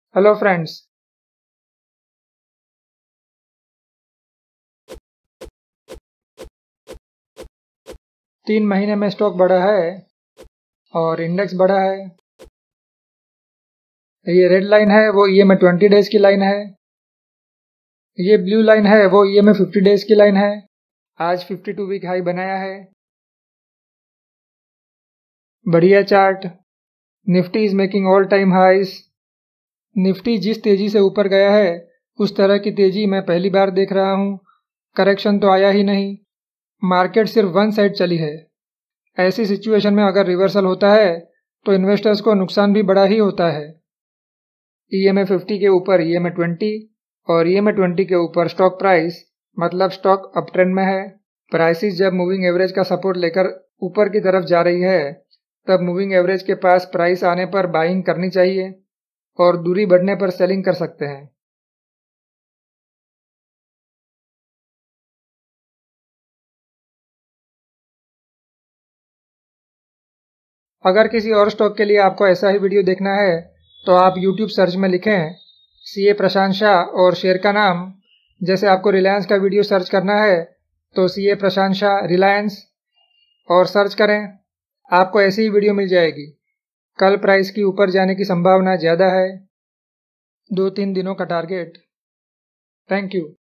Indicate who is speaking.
Speaker 1: Hello friends. 3 महीने में stock बढ़ा है और इंडेक्स बढ़ा है। ये रेड लाइन है वो ईएमए 20 डेज की लाइन है। ये ब्लू लाइन है वो ईएमए 50 डेज की लाइन है। आज 52 वीक हाई बनाया है। बढ़िया chart. Nifty is making all time highs. Nifty जिस तेजी से ऊपर गया है उस तरह की तेजी मैं पहली बार देख रहा हूँ। करेक्शन तो आया ही नहीं। मार्केट सिर्फ वन साइड चली है। ऐसी सिचुएशन में अगर रिवर्सल होता है तो इन्वेस्टर्स को नुकसान भी बड़ा ही होता है। ईएमए 50 के ऊपर ईएमए 20 और ईएमए 20 के ऊपर स्टॉक प्राइस, मतलब स्टॉक अप ट्रेंड में है। प्राइसेस जब मूविंग एवरेज का सपोर्ट लेकर ऊपर की तरफ जा रही है तब मूविंग एवरेज के पास प्राइस आने पर बाइंग करनी चाहिए और दूरी बढ़ने पर सेलिंग कर सकते हैं। अगर किसी और स्टॉक के लिए आपको ऐसा ही वीडियो देखना है तो आप यूट्यूब सर्च में लिखें सीए प्रशांत शाह और शेयर का नाम। जैसे आपको रिलायंस का वीडियो सर्च करना है तो सीए प्रशांत शाह रिलायंस और सर्च करें, आपको ऐसी ही वीडियो मिल जाएगी। कल प्राइस की ऊपर जाने की संभावना ज़्यादा है। 2-3 दिनों का टारगेट। Thank you.